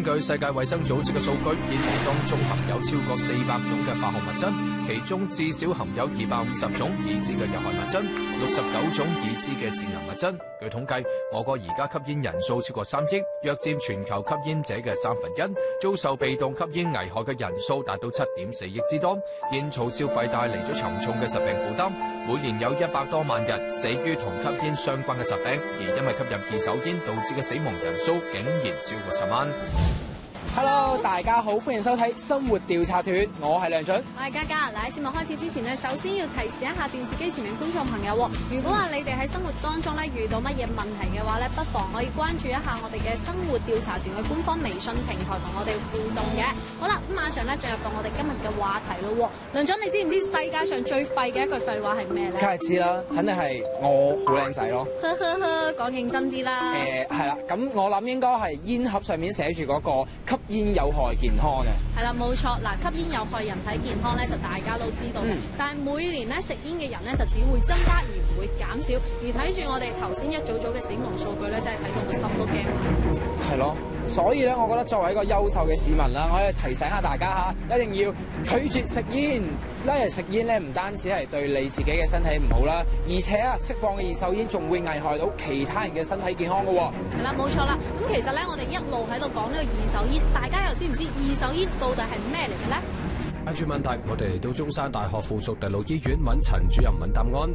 根據世界衛生組織嘅數據，煙霧當中含有超過400種嘅化學物質，其中至少含有250種已知嘅有害物質，69種已知嘅致癌物質。據統計，我國而家吸煙人數超過3億，約佔全球吸煙者嘅1/3，遭受被動吸煙危害嘅人數達到7.4億之多。煙草消費帶嚟咗沉重嘅疾病負擔，每年有100多萬人死於同吸煙相關嘅疾病，而因為吸入二手煙導致嘅死亡人數竟然超過10萬。 Hello， 大家好，歡迎收睇生活調查團，我係梁準， 我係嘉嘉。嗱，喺節目開始之前呢，首先要提示一下電視機前面觀眾朋友，如果話你哋喺生活當中咧遇到乜嘢問題嘅話咧，不妨可以關注一下我哋嘅生活調查團嘅官方微信平台，同我哋互動嘅。好啦，咁馬上咧進入到我哋今日嘅話題咯。梁準，你知唔知世界上最廢嘅一句廢話係咩咧？ 梗係知啦，肯定係我好靚仔咯。 呵呵呵，講認真啲啦。 係啦，咁我諗應該係煙盒上面寫住嗰個吸煙有害健康嘅。 係啦，冇錯。嗱，吸煙有害人體健康咧，就大家都知道嘅。但係每年咧食煙嘅人咧就只會增加而唔會減少。而睇住我哋頭先一組組嘅死亡數據咧，真係睇到個心都驚埋。 係咯，所以咧，我覺得作為一個優秀嘅市民啦，我可以提醒下大家嚇，一定要拒絕食煙。因為食煙咧唔單止係對你自己嘅身體唔好啦，而且啊釋放嘅二手煙仲會危害到其他人嘅身體健康㗎喎。 係啦，冇錯啦。咁其實咧，我哋一路喺度講呢個二手煙，大家又知唔知二手煙到底係咩嚟嘅咧？ 挨住問題，我哋嚟到中山大學附屬第六醫院揾陳主任問答案。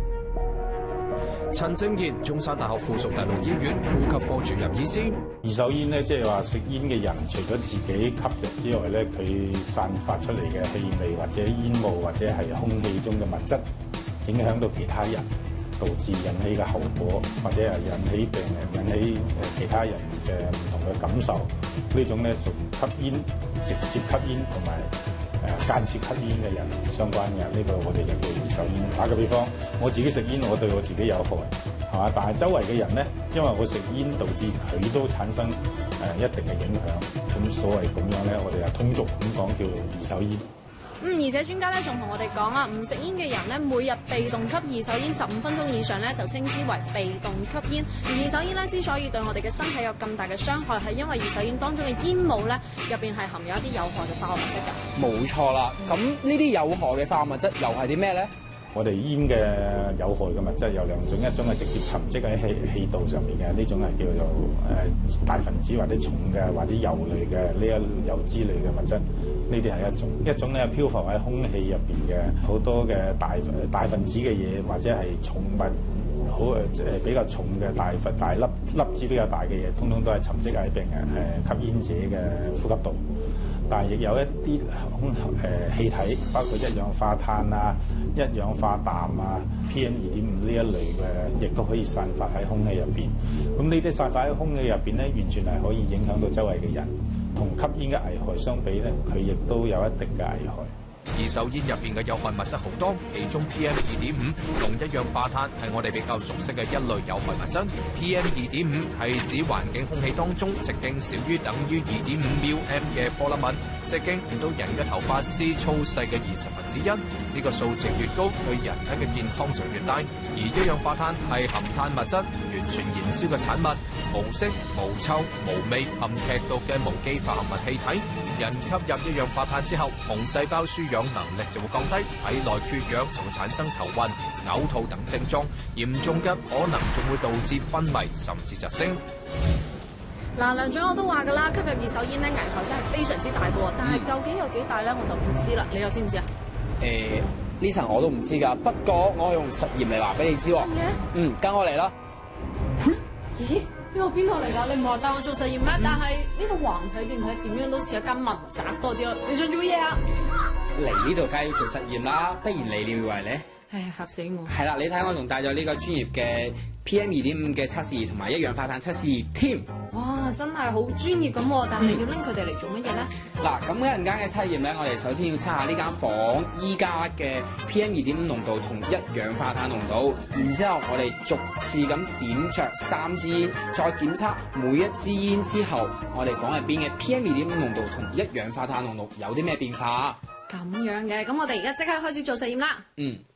陳正賢，中山大學附屬第六醫院呼吸科主任醫師。 二手煙咧，即係話食煙嘅人，除咗自己吸入之外咧，佢散發出嚟嘅氣味或者煙霧或者係空氣中嘅物質，影響到其他人，導致引起嘅後果，或者係引起病人、引起其他人嘅唔同嘅感受。呢種咧屬吸煙、直接吸煙同埋間接吸煙嘅人相關嘅，呢個我哋就叫二手煙。打個比方，我自己食煙，我對我自己有害，係嘛？但係周圍嘅人咧，因為我食煙導致佢都產生一定嘅影響，咁所謂咁樣咧，我哋係通俗咁講叫二手煙。 而且專家咧仲同我哋講啊，唔食煙嘅人咧，每日被動吸二手煙15分鐘以上咧，就稱之為被動吸煙。而二手煙咧之所以對我哋嘅身體有咁大嘅傷害，係因為二手煙當中嘅煙霧咧入邊係含有一啲有害嘅化學物質㗎。冇錯啦，咁呢啲有害嘅化學物質又係啲咩咧？ 我哋煙嘅有害嘅物質有兩種，一種係直接沉積喺氣道上面嘅，呢種係叫做大分子或者重嘅或者油類嘅呢一油脂類嘅物質，呢啲係一種。一種咧漂浮喺空氣入邊嘅好多嘅大分子嘅嘢，或者係重物好比較重嘅大粒子比較大嘅嘢，通通都係沉積喺病人吸煙者嘅呼吸道。但係亦有一啲氣體，包括一氧化碳啊、一氧化氮啊、PM2.5呢一類嘅，亦都可以散發喺空氣入邊。咁呢啲散發喺空氣入邊咧，完全係可以影響到周圍嘅人。同吸煙嘅危害相比咧，佢亦都有一定嘅危害。 二手煙入邊嘅有害物質好多，其中 PM2.5同一氧化碳係我哋比較熟悉嘅一類有害物質。PM2.5係指環境空氣當中直徑少於等於2.5 μm 嘅顆粒物，直徑令到人嘅頭髮絲粗細嘅1/20。呢個數值越高，對人體嘅健康就越大。而一氧化碳係含碳物質，完全燃燒嘅產物，無色、無臭、無味，含劇毒嘅無機化合物氣體。人吸入一氧化碳之後，紅細胞輸氧能力就會降低，體內缺氧就會產生頭暈、嘔吐等症狀，嚴重嘅可能仲會導致昏迷甚至窒息。 嗱，梁總我都話㗎啦，吸入二手煙咧危害真係非常之大㗎，但係究竟有幾大咧，我就唔知啦。你又知唔知啊？ 呢層我都唔知㗎，不過我係用實驗嚟話俾你知喎。跟我嚟啦。 咦？呢個邊度嚟㗎？你唔係話帶我做實驗咩？但係呢個橫睇見睇點樣都似一間民宅多啲咯。你想做乜嘢啊？ 嚟呢度梗係要做實驗啦，不然你以為咧？ 唉，嚇死我！ 係啦，你睇我仲帶咗呢個專業嘅 PM2.5嘅測試同埋一氧化碳測試添。 哇，真係好專業咁喎！但係要拎佢哋嚟做乜嘢咧？ 嗱，咁一陣間嘅測驗咧，我哋首先要測下呢間房依家嘅 PM2.5濃度同一氧化碳濃度，然之後我哋逐次咁點着3支煙，再檢測每一支煙之後，我哋房入邊嘅 PM2.5濃度同一氧化碳濃度有啲咩變化？ 咁樣嘅，咁我哋而家即刻開始做實驗啦。 幾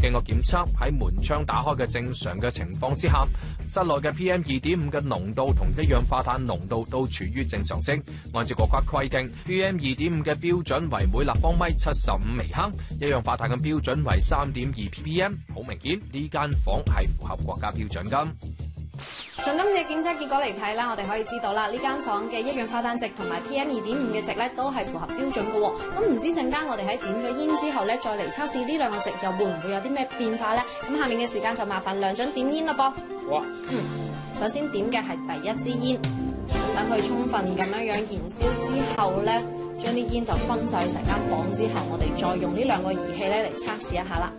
經過檢測，喺門窗打開嘅正常嘅情況之下，室內嘅 PM2.5 嘅濃度同一氧化碳濃度都處於正常值。按照國家規定 ，PM2.5 嘅標準為每立方米75微克，一氧化碳嘅標準為3.2 ppm。好明顯，呢間房係符合國家標準㗎。 從今次嘅檢測結果嚟睇啦，我哋可以知道啦，呢間房嘅一氧化碳值同埋 PM2.5 嘅值咧都係符合標準嘅喎。咁唔知陣間我哋喺點咗煙之後咧，再嚟測試呢兩個值，又會唔會有啲咩變化咧？咁下面嘅時間就麻煩梁總點煙啦噃。 哇！ 首先點嘅係第一支煙，咁等佢充分咁樣燃燒之後咧，將啲煙就分晒成間房之後，我哋再用呢兩個儀器咧嚟測試一下啦。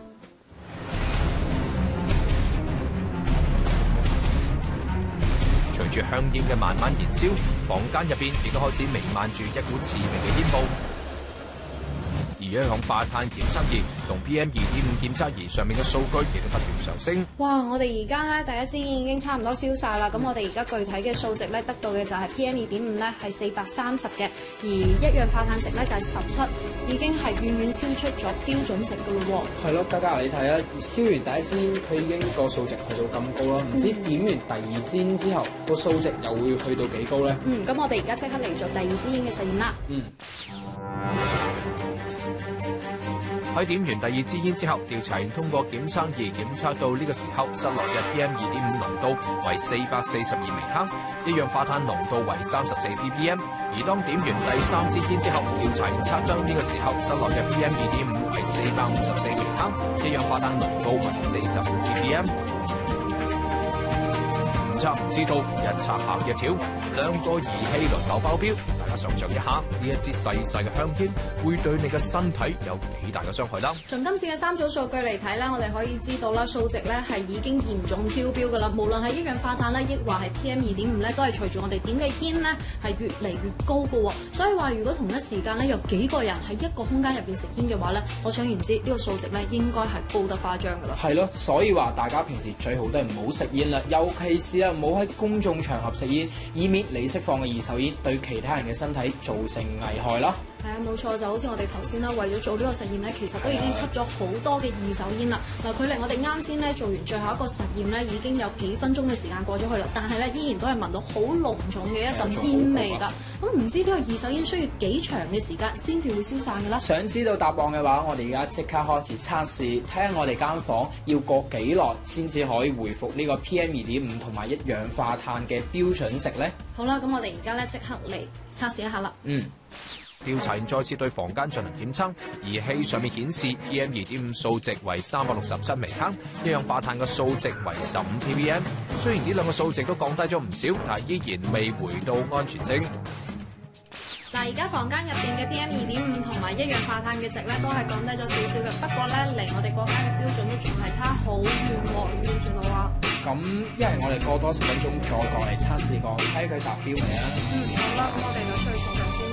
隨住香煙嘅慢慢燃燒，房間入邊亦都開始彌漫住一股刺鼻嘅煙霧。而一氧化碳檢測儀同 PM2.5 檢測儀上面嘅數據亦都不斷上升。 哇！我哋而家咧第一支煙已經差唔多燒晒啦。咁我哋而家具體嘅數值咧得到嘅就係 PM2.5 咧係430嘅，而一氧化碳值咧就係17，已經係遠遠超出咗標準值噶咯喎。 係咯，嘉嘉你睇啊，燒完第一支煙佢已經個數值去到咁高啦，唔知點完第二支煙之後個數值又會去到幾高咧？ 咁我哋而家即刻嚟做第二支煙嘅實驗啦。 喺點完第二支煙之後，調查員通過檢測儀檢測到呢個時候室內嘅 PM2.5 濃度為442微克，一氧化碳濃度為34 ppm。而當點完第三支煙之後，調查員測量呢個時候室內嘅 PM2.5 為454微克，一氧化碳濃度為45 ppm。唔測唔知道，一測嚇一跳，兩個儀器輪流爆標。大家想象一下，呢一支細細嘅香煙會對你嘅身體有幾大嘅傷害啦？ 從今次嘅3組數據嚟睇咧，我哋可以知道啦，數值咧係已經嚴重超標噶啦。無論係一氧化碳咧，抑或係 PM2.5 咧，都係隨住我哋點嘅煙咧係越嚟越高噶喎。所以話，如果同一時間咧有幾個人喺一個空間入邊食煙嘅話咧，我想言之呢個數值咧應該係高得誇張噶啦。 係咯，所以話大家平時最好都係唔好食煙啦，尤其是唔好喺公眾場合食煙，以免你釋放嘅二手煙對其他人嘅身體造成危害啦。 係啊，冇錯，就好似我哋頭先啦，為咗做呢個實驗咧，其實都已經吸咗好多嘅二手煙啦。嗱，距離我哋啱先咧做完最後一個實驗咧，已經有幾分鐘嘅時間過咗去啦，但係咧依然都係聞到好濃重嘅一陣煙味㗎。咁唔知呢個二手煙需要幾長嘅時間先至會消散嘅咧？想知道答案嘅話，我哋而家即刻開始測試，睇下我哋間房要過幾耐先至可以回復呢個 PM2.5 同埋一氧化碳嘅標準值咧？好啦，咁我哋而家咧即刻嚟測試一下啦。 調查員再次對房間進行檢測，儀器上面顯示 PM2.5 數值為367微克，一氧化碳嘅數值為15 ppm。雖然呢兩個數值都降低咗唔少，但係依然未回到安全值。嗱，而家房間入邊嘅 PM2.5 同埋一氧化碳嘅值咧，都係降低咗少少嘅。不過咧，離我哋國家嘅標準都仲係差好遠喎，標準到啊！咁一係我哋過多10分鐘再過嚟測試過，睇佢達標未啊？好啦，咁我哋就出去坐陣先。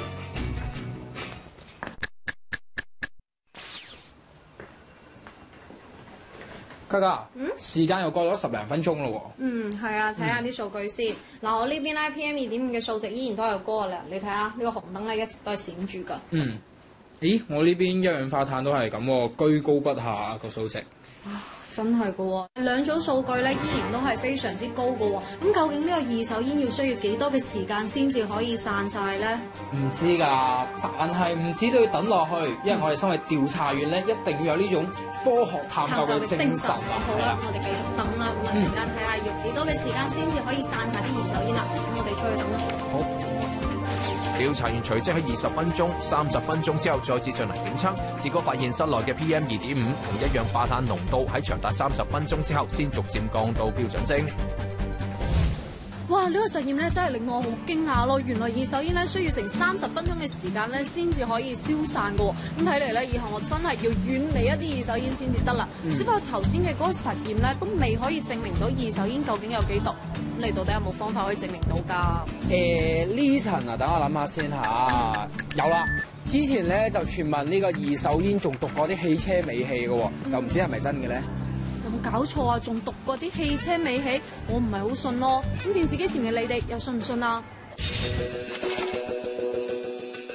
嘉嘉，時間又過咗10零分鐘咯喎。係啊，睇下啲數據先。嗱，我呢邊咧 PM2.5 嘅數值依然都係高嘅，你睇下呢個紅燈咧一直都係閃住㗎。咦，我呢邊一氧化碳都係咁喎，居高不下個數值。真係㗎喎，兩組數據咧依然都係非常之高㗎喎。咁究竟呢個二手煙要需要幾多嘅時間先至可以散晒咧？唔知㗎，但係唔止都要等落去，因為我哋身為調查員咧，一定要有呢種科學探究嘅精神啊！好啦，我哋繼續等啦，咁啊陣間睇下要幾多嘅時間先至可以散晒啲二手煙啦。咁我哋出去等啦。好。調查員隨即喺20分鐘、30分鐘之後再次進行檢測，結果發現室內嘅 PM2.5 同一氧化碳濃度喺長達30分鐘之後先逐漸降到標準值。哇！呢個實驗咧真係令我好驚訝咯！原來二手煙咧需要成30分鐘嘅時間咧先至可以消散嘅喎。咁睇嚟咧，以後我真係要遠離一啲二手煙先至得啦。只不過頭先嘅嗰個實驗咧都未可以證明到二手煙究竟有幾毒。咁你到底有冇方法可以證明到㗎？呢層啊，等我諗下先嚇。有啦，之前咧就傳聞呢個二手煙仲毒過啲汽車尾氣嘅喎，又唔知係咪真嘅咧？有冇搞錯啊？仲毒過啲汽車尾氣？我唔係好信咯。咁電視機前嘅你哋又信唔信啊？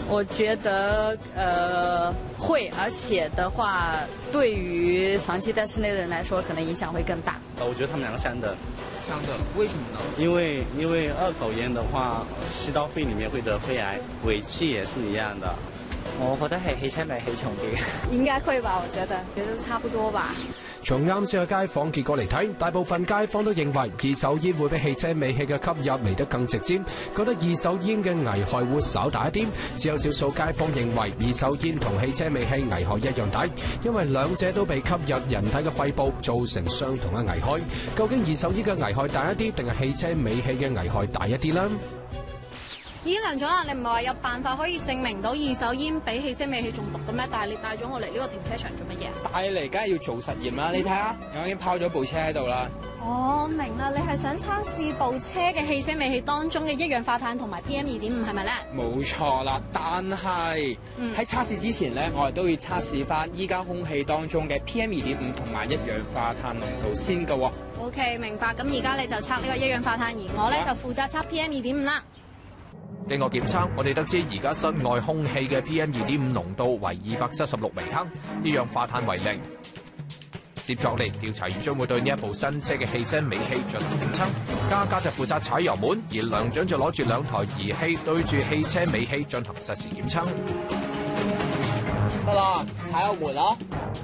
我覺得會，而且的話，對於長期在室內的人來說，可能影響會更大。 我覺得他們兩個相的， 為什麼呢？ 因為二口煙的話，吸到肺裏面會得肺癌，尾氣也是一樣的。 我覺得係氣車尾氣重啲， 應該會吧？我覺得都差不多吧。 從啱先嘅街訪結果嚟睇，大部分街坊都認為二手煙會比汽車尾氣嘅吸入嚟得更直接，覺得二手煙嘅危害會稍大一啲。只有少數街坊認為二手煙同汽車尾氣危害一樣大，因為兩者都被吸入人體嘅肺部，造成相同嘅危害。究竟二手煙嘅危害大一啲，定係汽車尾氣嘅危害大一啲呢？ 咦，梁總啊，你唔係話有辦法可以證明到二手煙比汽車尾氣中毒嘅咩？但係你帶咗我嚟呢個停車場做乜嘢？ 帶嚟梗係要做實驗啦！你睇下，我已經拋咗部車喺度啦。 哦，明啦，你係想測試部車嘅汽車尾氣當中嘅一氧化碳同埋 PM2.5係咪咧？ 冇錯啦，但係喺測試之前咧，我哋都要測試翻依家空氣當中嘅 PM2.5同埋一氧化碳濃度先㗎喎。 OK， 明白。咁而家你就測呢個一氧化碳，而我咧就負責測 PM2.5啦。 經過檢測，我哋得知而家室外空氣嘅 PM2.5濃度為276微克，一氧化碳為0。接住嚟，調查員將會對呢一部新車嘅汽車尾氣進行檢測。嘉嘉就負責踩油門，而梁長就攞住兩台儀器對住汽車尾氣進行實時檢測。 得啦，踩油門啦！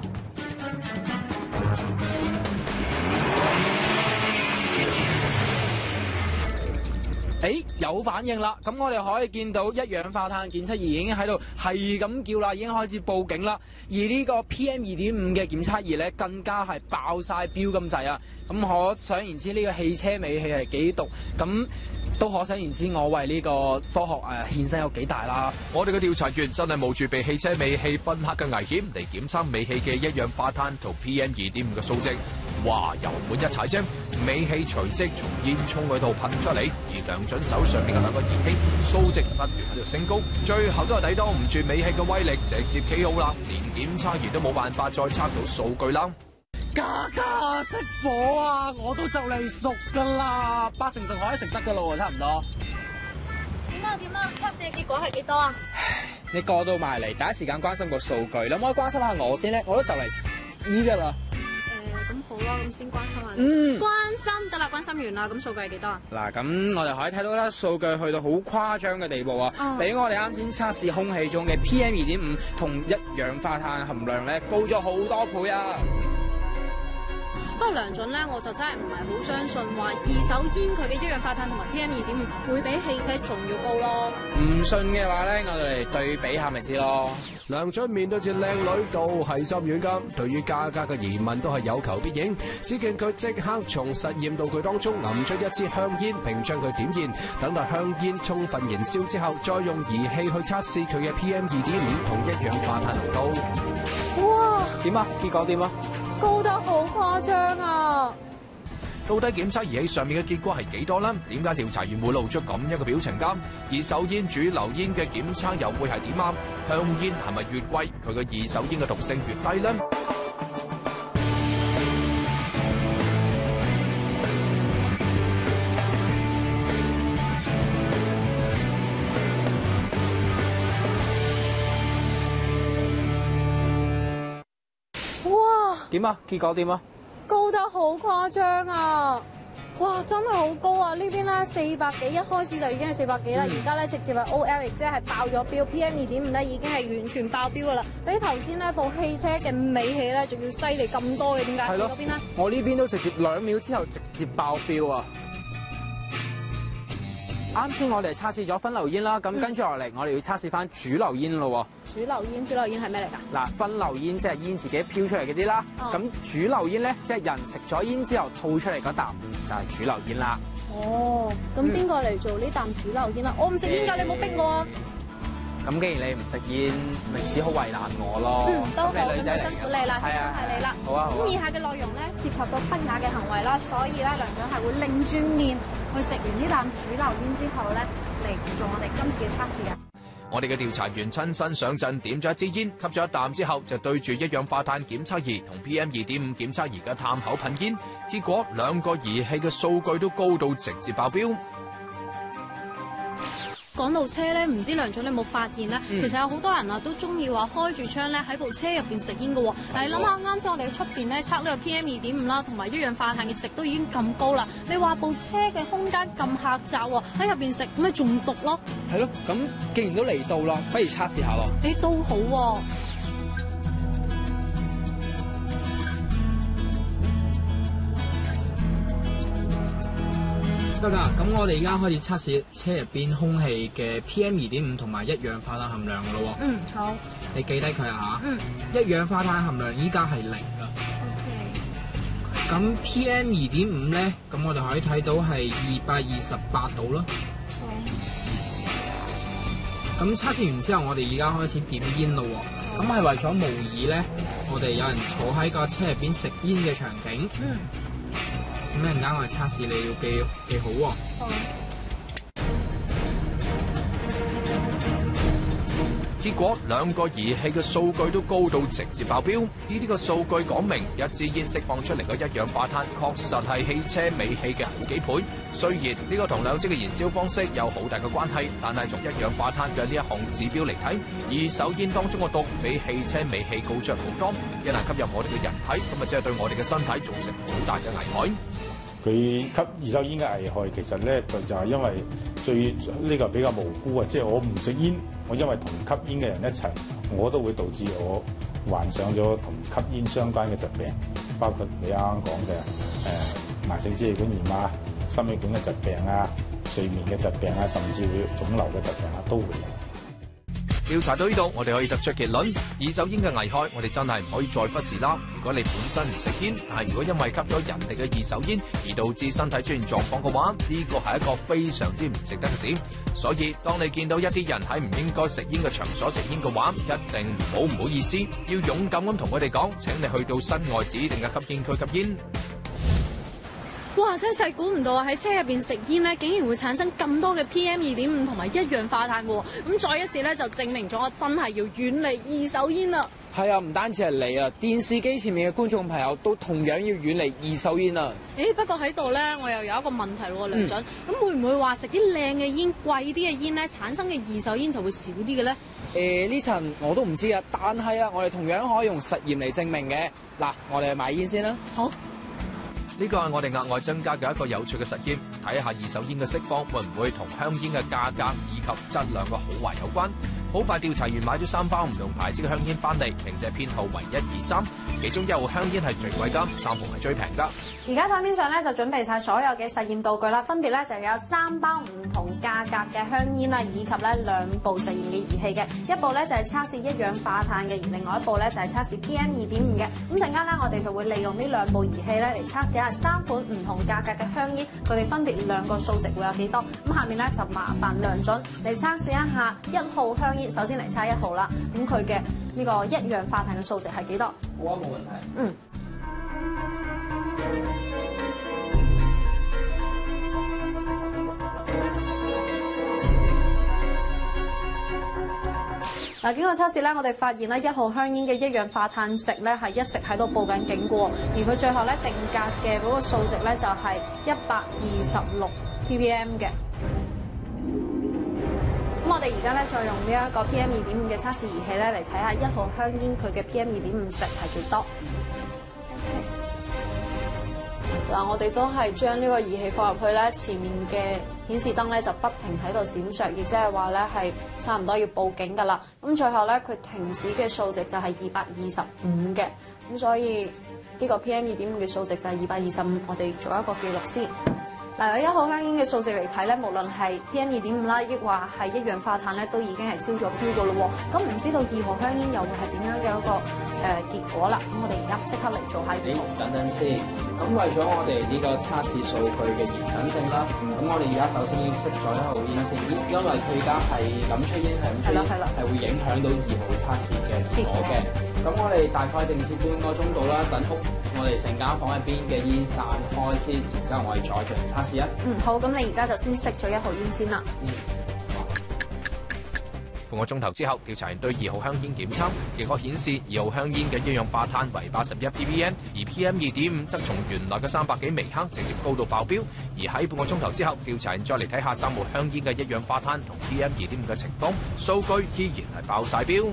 有反應啦！咁我哋可以見到一氧化碳檢測儀已經喺度係咁叫啦，已經開始報警啦。而呢個 PM2.5嘅檢測儀咧，更加係爆晒標咁滯啊！咁可想而知呢個汽車尾氣係幾毒，咁都可想而知我為呢個科學獻身有幾大啦！ 我哋嘅調查員真係冒住被汽車尾氣熏黑嘅危險嚟檢測尾氣嘅一氧化碳同 PM2.5嘅數值。哇！油門一踩啫，尾氣隨即從煙囪嗰度噴出嚟，而梁準手上邊嘅兩個儀器數值不斷喺度升高，最後都係抵擋唔住尾氣嘅威力，直接 KO 啦，連檢測員都冇辦法再測到數據啦。 嘉嘉熄火啊！我都就嚟熟噶啦，8成熟可以食得噶咯，差唔多。 點啊？測試嘅結果係幾多啊？ 你過到埋嚟，第一時間關心個數據，你可唔可以關心下我先咧？我都就嚟死噶啦。 咁好啦，咁先關心下你。關心得啦，關心完啦，咁數據係幾多啊？ 嗱，咁我哋可以睇到啦，數據去到好誇張嘅地步啊，比我哋啱先測試空氣中嘅 PM2.5同一氧化碳含量咧高咗好多倍啊！ 不過梁準咧，我就真係唔係好相信話二手煙佢嘅一氧化碳同埋 PM2.5會比汽車仲要高咯。 唔信嘅話咧，我哋嚟對比下咪知咯。 梁準面對住靚女都係心軟㗎，對於嘉嘉嘅疑問都係有求必應。只見佢即刻從實驗道具當中揞出一支香煙，並將佢點燃，等待香煙充分燃燒之後，再用儀器去測試佢嘅 PM2.5同一氧化碳濃度。 哇！ 點啊？結果點啊？ 高得好誇張啊！ 到底檢測儀器上面嘅結果係幾多呢？點解調查員會露出咁一個表情㗎？二手煙、主流煙嘅檢測又會係點啊？香煙係咪越貴，佢嘅二手煙嘅毒性越低呢？ 點啊？結果點啊？ 高得好誇張啊！哇，真係好高啊！呢邊咧400幾，一開始就已經係400幾啦，而家咧直接係 OL， 亦即係爆咗標 ，PM2.5咧已經係完全爆標噶啦，比頭先呢部汽車嘅尾氣咧仲要犀利咁多嘅，點解？ 係咯， 嗰邊咧？ 我呢邊都直接2秒之後直接爆標啊！啱先我哋測試咗分流煙啦，咁跟住落嚟我哋要測試翻主流煙咯喎。 主流煙係咩嚟㗎？ 嗱，分流煙即係煙自己飄出嚟嗰啲啦。咁主流煙咧，即係人食咗煙之後吐出嚟嗰啖就係主流煙啦。 哦，咁邊個嚟做呢啖主流煙啦？我唔食煙㗎，你冇逼我啊！ 咁既然你唔食煙，咪只好為難我咯。 都好，咁就辛苦你啦，犧牲係你啦。 好啊。 咁以下嘅內容咧，涉及到不雅嘅行為啦，所以咧梁總係會擰轉面去食完呢啖主流煙之後咧，嚟做我哋今次嘅測試嘅。 我哋嘅調查員親身上陣，點咗一支煙，吸咗一啖之後，就對住一氧化碳檢測儀同 PM2.5檢測儀嘅探口噴煙，結果兩個儀器嘅數據都高到直接爆標。 講到車咧，唔知梁總你有冇發現咧？其實有好多人啊都中意話開住窗咧喺部車入邊食煙嘅喎。嗱，你諗下啱先我哋喺出邊咧測呢個 PM2.5啦，同埋一氧化碳嘅值都已經咁高啦。你話部車嘅空間咁狹窄喎，喺入邊食咁咪仲毒咯？ 係咯，咁既然都嚟到啦，不如測試下咯。 你都好喎。 得㗎，咁我哋而家開始測試車入邊空氣嘅 PM2.5同埋一氧化碳含量㗎咯喎。 好。 你記低佢啊嚇。一氧化碳含量依家係0㗎。 OK。 咁 PM2.5咧，咁我哋可以睇到係228度啦。咁測試完之後，我哋而家開始點煙咯喎。咁係為咗模擬咧，我哋有人坐喺個車入邊食煙嘅場景。咁一陣間我哋測試，你要記好喎。 結果兩個儀器嘅數據都高到直接爆標。呢啲個數據講明，一支煙釋放出嚟嘅一氧化碳確實係汽車尾氣嘅好幾倍。雖然呢個同兩者嘅燃燒方式有好大嘅關係，但係從一氧化碳嘅呢一項指標嚟睇，二手煙當中嘅毒比汽車尾氣高出好多。一旦吸入我哋嘅人體，咁啊即係對我哋嘅身體造成好大嘅危害。 佢吸二手煙嘅危害其實咧，就係因為呢個比較無辜啊！即係我唔食煙，我因為同吸煙嘅人一齊，我都會導致我患上咗同吸煙相關嘅疾病，包括你啱啱講嘅慢性支氣管炎啊、心血管嘅疾病啊、睡眠嘅疾病啊，甚至會腫瘤嘅疾病啊，都會有。 調查到呢度，我哋可以得出結論：二手煙嘅危害，我哋真係唔可以再忽視啦。如果你本身唔食煙，但係如果因為吸咗人哋嘅二手煙而導致身體出現狀況嘅話，呢個係一個非常之唔值得嘅事。所以，當你見到一啲人喺唔應該食煙嘅場所食煙嘅話，一定唔好意思，要勇敢咁同佢哋講：請你去到室外指定嘅吸煙區吸煙。 哇！真係估唔到啊！喺車入邊食煙咧，竟然會產生咁多嘅 PM2.5同埋一氧化碳嘅喎。咁再一次咧，就證明咗我真係要遠離二手煙啦。 係啊，唔單止係你啊，電視機前面嘅觀眾朋友都同樣要遠離二手煙啊。 不過喺度咧，我又有一個問題喎，梁總。咁會唔會話食啲靚嘅煙、貴啲嘅煙咧，產生嘅二手煙就會少啲嘅咧？ 呢層我都唔知啊，但係啊，我哋同樣可以用實驗嚟證明嘅。嗱，我哋去買煙先啦。 好。 呢個係我哋額外增加嘅一個有趣嘅實驗，睇下二手煙嘅釋放會唔會同香煙嘅價格以及質量嘅好壞有關。好快調查員買咗3包唔同牌子嘅香煙翻嚟，並且編號為1、2、3，其中1號香煙係最貴㗎，3號係最平㗎。 而家台面上咧就準備晒所有嘅實驗道具啦，分別咧就有3包唔同價格嘅香煙啦，以及咧2部實驗嘅儀器嘅，一部咧就係測試一氧化碳嘅，而另外一部咧就係測試 PM2.5嘅。咁陣間咧我哋就會利用呢2部儀器咧嚟測試下3款唔同價格嘅香煙，佢哋分別2個數值會有幾多。咁下面咧就麻煩梁總嚟測試一下1號香煙。首先嚟測1號啦，咁佢嘅呢個一氧化碳嘅數值係幾多？ 好啊，冇問題。 嗱，經過測試咧，我哋發現咧1號香煙嘅一氧化碳值咧係一直喺度報緊警嘅，而佢最後咧定格嘅嗰個數值咧就係126 ppm 嘅。咁我哋而家咧再用呢一個 PM2.5嘅測試儀器咧嚟睇下1號香煙佢嘅 PM2.5值係幾多。嗱，我哋都係將呢個儀器放入去咧，前面嘅顯示燈咧就不停喺度閃爍，亦即係話咧係差唔多要報警㗎啦。咁最後咧佢停止嘅數值就係225嘅，咁所以呢個 PM2.5嘅數值就係225。我哋做一個記錄先。嗱，由1號香煙嘅數值嚟睇咧，無論係 PM2.5啦，抑或係一氧化碳咧，都已經係超咗標㗎咯喎。咁唔知道2號香煙又會係點樣嘅一個結果啦？咁我哋而家即刻嚟做下記錄。 等等先。咁為咗我哋呢個測試數據嘅嚴謹性啦，咁我哋而家首先要熄咗1號煙先，因為佢而家係咁出煙係咁出煙，係會影響到2號測試嘅結果嘅。咁我哋大概靜止半個鐘度啦，等我哋成間房入邊嘅煙散開先，然之後我哋再進行測試啊。 好，咁你而家就先熄咗1號煙先啦。 半個鐘頭之後，調查員對2號香煙檢測，結果顯示2號香煙嘅一氧化碳為81 ppm， 而 PM2.5 則從原來嘅300幾微克直接高到爆標。而喺半個鐘頭之後，調查員再嚟睇下3號香煙嘅一氧化碳同 PM2.5 嘅情況，數據依然係爆晒標。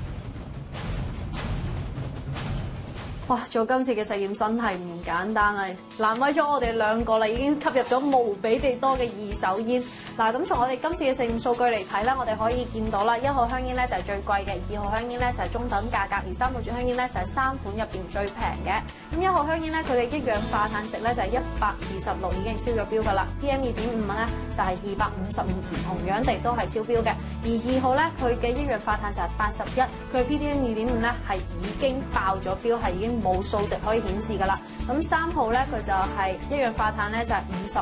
哇！做今次嘅實驗真係唔簡單啊，難為咗我哋兩個啦，已經吸入咗無比地多嘅二手煙。嗱，咁從我哋今次嘅實驗數據嚟睇咧，我哋可以見到啦，1號香煙咧就係最貴嘅，2號香煙咧就係中等價格，而3號香煙咧就係3款入邊最平嘅。咁1號香煙咧，佢嘅一氧化碳值咧就係126，已經超咗標㗎啦。PM2.5 咧就係255，同樣地都係超標嘅。而2號咧，佢嘅一氧化碳就係81，佢嘅 PM2.5 咧係已經爆咗標，係已經冇數值可以顯示㗎啦。咁3號咧，佢就係一氧化碳咧就係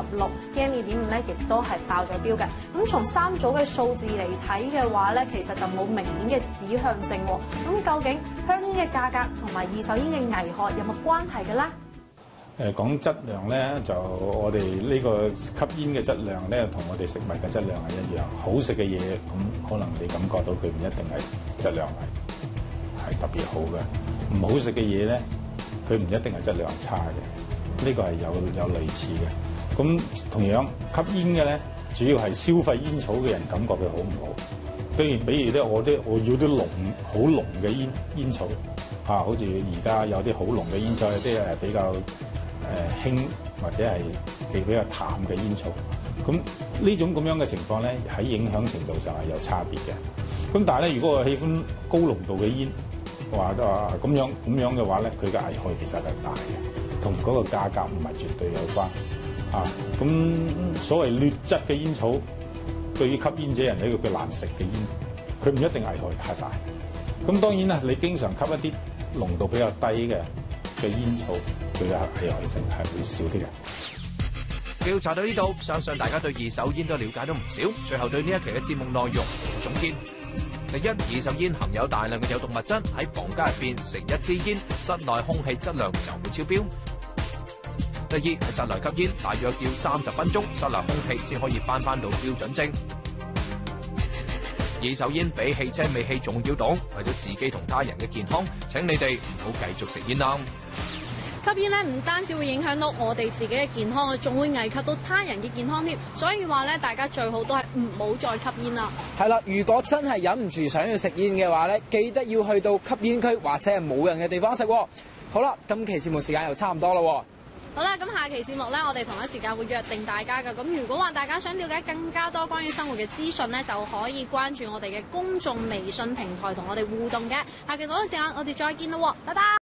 56，PM2.5 咧亦都係爆咗標嘅。咁從3組嘅數字嚟睇嘅話咧，其實就冇明顯嘅指向性喎。咁究竟香煙嘅價格同埋二手煙嘅危害有冇關係嘅咧？ 講質量咧，就我哋呢個吸煙嘅質量咧，同我哋食物嘅質量係一樣。好食嘅嘢，咁可能你感覺到佢唔一定係質量係特別好嘅。唔好食嘅嘢咧，佢唔一定係質量差嘅。呢個係有類似嘅。咁同樣吸煙嘅咧，主要係消費煙草嘅人感覺佢好唔好。比如咧，我要啲好濃嘅煙草啊，好似而家有啲好濃嘅煙草，有啲係比較輕或者係比較淡嘅煙草。咁呢種咁樣嘅情況咧，喺影響程度上係有差別嘅。咁但係咧，如果我喜歡高濃度嘅煙，話咁樣嘅話咧，佢嘅危害其實係大嘅，同嗰個價格唔係絕對有關。咁所謂劣質嘅煙草，對於吸煙者人呢個叫難食嘅煙，佢唔一定危害太大。咁當然啦，你經常吸一啲濃度比較低嘅煙草，佢嘅危害性係會少啲嘅。 調查到呢度，相信大家對二手煙都了解到唔少。最後對呢一期嘅節目內容總結：第一，二手煙含有大量嘅有毒物質，喺房間入邊食一支煙，室內空氣質量就會超標。第二，喺室內吸煙大約要30分鐘，室內空氣先可以翻到標準值。二手煙比汽車尾氣仲要毒，為咗自己同他人嘅健康，請你哋唔好繼續食煙啦。 吸煙咧唔單止會影響到我哋自己嘅健康，仲會危及到他人嘅健康添。所以話咧，大家最好都係唔好再吸煙啦。 係啦，如果真係忍唔住想要食煙嘅話咧，記得要去到吸煙區或者係冇人嘅地方食。好啦，今期節目時間又差唔多啦。 好啦，咁下期節目咧，我哋同一時間會約定大家㗎。咁如果話大家想了解更加多關於生活嘅資訊咧，就可以關注我哋嘅公眾微信平台同我哋互動嘅。下期同一時間我哋再見咯，拜拜。